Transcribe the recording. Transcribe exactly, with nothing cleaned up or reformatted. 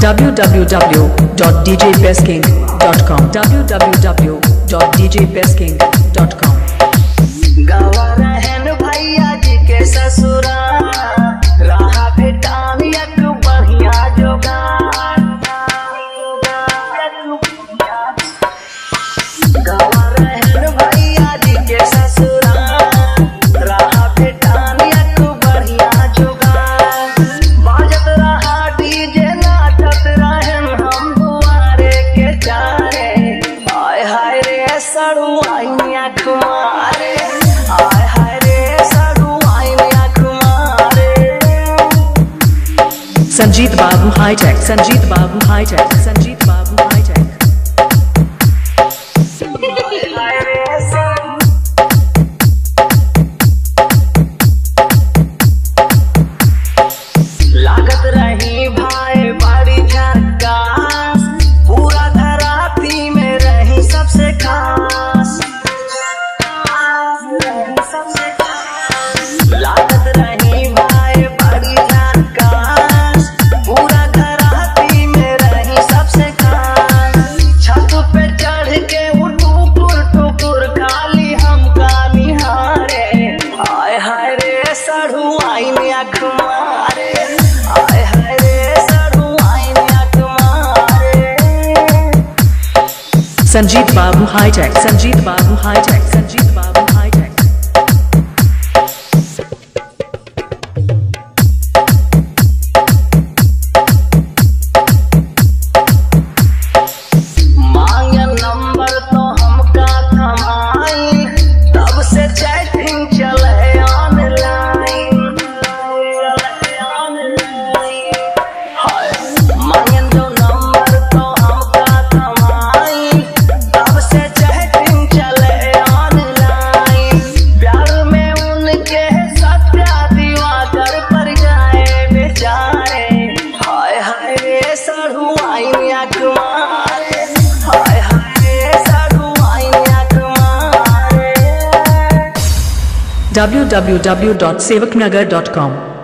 w w w dot d j bass king dot com w w w dot d j bass king dot com। गावा रहन भैया जी के ससुरा रहा भेटान एक बढ़िया जोगार। गावा रहन भैया जी के ससुरा रहा भेटान एक बढ़िया जोगार। बाजत रहा डीजे नाचत रहन हम दुआरे के चारे। हाय हाय रे सड़ुआइन आँख मारे। Sanjeet Babu High Tech, Sanjeet Babu High Tech, Sanjeet Babu High Tech। लागत रही भाई बड़ी झकास, पूरा धराती में रही सबसे खास। लागत रही भाई बड़ी झकास, पूरा धराती में रही सबसे खास। छत पे चढ़ के टुकुर टुकुर खाली हमका निहारे। हाय हाय रे सड़ुआइन आँख मारे। हाय हाय रे सड़ुआइन आँख मारे। Sanjeet Babu High Tech, Sanjeet Babu High Tech, Sanjeet Babu High Tech। मांगे नंबर तो हमका थमाई, तब से चैटिंग चले ऑनलाइन। हाय मांगे जो नंबर तो हमका थमाई, तब से चैटिंग चले ऑनलाइन। प्यार में उनके सत्या दिवाकर पर जाए बेचारे। हाय हाय रे सड़ुआइन आँख मारे। हाय हाय रे सड़ुआइन आँख मारे। w w w dot sevaknagar dot com